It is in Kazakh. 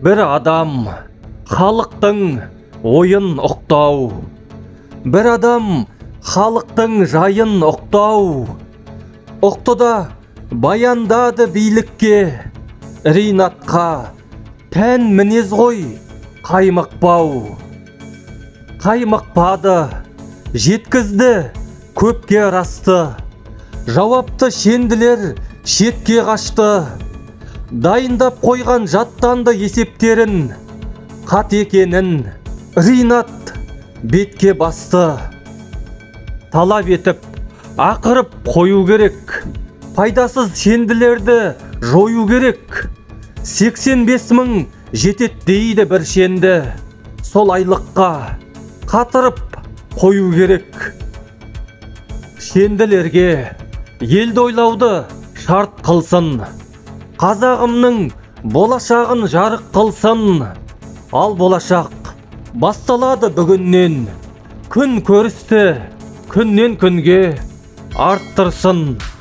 Bir адам халықтың ойын ұқтау. Bir адам халықтың жайын ұқтау. Ұқты да баяндады билікке, Ринатқа тән мінез ғой қаймықпау. Қаймықпады, жеткізді көпке расты. Жауапты шенділер шетке қашты. Дайындап қойған жаттанды есептерін, қат екенін Ринат бетке басты. Талап етіп, ақырып қою керек. Пайдасыз шенділерді жою керек. 85 мың жетет дейді бір шенді. Сол айлыққа қатырып қою керек. Шенділерге елді ойлауды шарт қылсын. Қазағымның болашағын жарық қылсын. Ал болашақ басталады бүгіннен. Күн көрісті күннен күнге арттырсын.